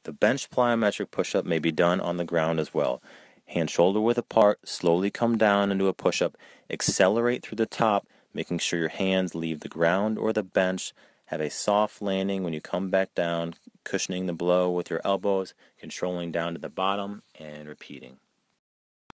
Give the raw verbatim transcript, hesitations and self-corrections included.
The bench plyometric push-up may be done on the ground as well. Hands shoulder width apart, slowly come down into a push-up, accelerate through the top, making sure your hands leave the ground or the bench. Have a soft landing when you come back down, cushioning the blow with your elbows, controlling down to the bottom, and repeating.